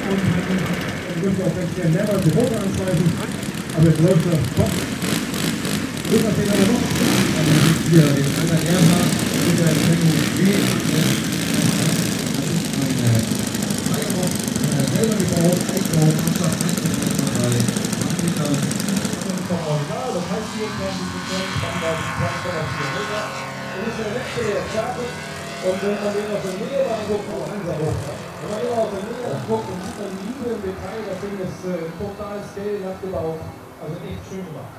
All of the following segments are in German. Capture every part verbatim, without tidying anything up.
und wir dürfen auch ganz gerne mehrmals die Rote anzeigen, aber jetzt läuft das top. Lukas, den haben wir noch. Also hier den Albert Erhard mit der Empfängung B. Selber gebaut, Eichbau, Mannschaft, bei Anbieter. Vom Original, das heißt vierundzwanzig Prozent, Spannweite zwei Komma vier Meter. Das ist der letzte, der startet. Und wenn man den aus der Nähe anguckt, auch langsam hoch. Wenn man den aus der Nähe anguckt, dann sieht man die Liebe im Detail. Das Ding ist äh, total scale gebaut. Also echt schön gemacht.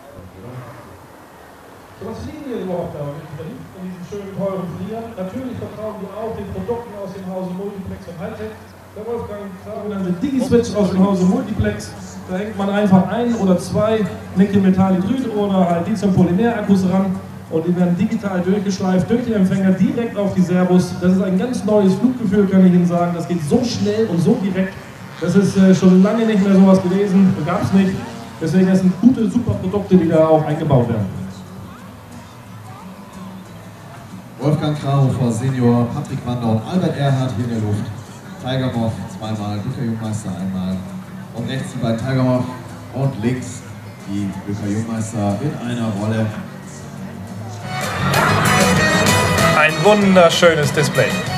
So, was fliegen wir überhaupt da drin, in diesen schönen, teuren Fliegern? Natürlich vertrauen wir auch den Produkten aus dem Hause Multiplex und Hightech. Der Wolfgang sogenannte Digi-Switch aus dem Hause Multiplex. Da hängt man einfach ein oder zwei Nickel-Metallhydrid oder halt Lithium-Polymer-Akkus ran und die werden digital durchgeschleift durch den Empfänger direkt auf die Servos. Das ist ein ganz neues Fluggefühl, kann ich Ihnen sagen. Das geht so schnell und so direkt. Das ist äh, schon lange nicht mehr sowas gewesen, gab es nicht. Deswegen das sind gute, super Produkte, die da auch eingebaut werden. Wolfgang Krauhofer Senior, Patrick Wander und Albert Erhard hier in der Luft. Tiger Moth zweimal, Bücker Jungmeister einmal. Und rechts die beiden Tiger Moth und links die Bücker Jungmeister in einer Rolle. Ein wunderschönes Display.